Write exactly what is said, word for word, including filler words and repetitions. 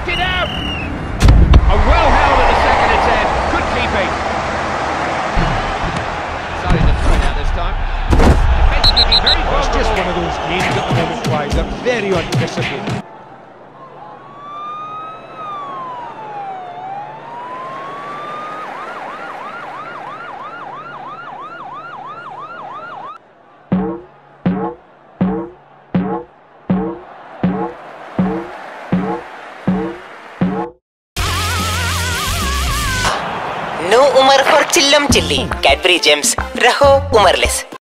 knocked it out. Oh, well held at the second attempt. Good keeping. Decided to throw it out this time. Defence looking very Oh, it's just one of vulnerable. those games at the moment, Clive. They're very undisciplined. No Umar for Chillam Chilli. Cadbury Gems. Raho Umarless.